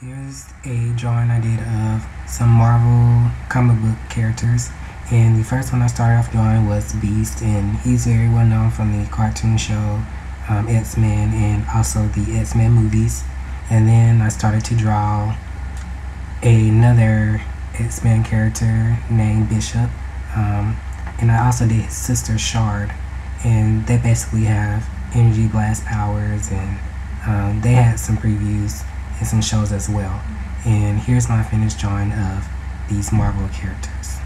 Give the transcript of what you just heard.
Here's a drawing I did of some Marvel comic book characters. And the first one I started off drawing was Beast, and he's very well known from the cartoon show X-Men and also the X-Men movies. And then I started to draw another X-Men character named Bishop. And I also did his sister Shard, and they basically have energy blast powers, and they had some previews and some shows as well. And here's my finished drawing of these Marvel characters.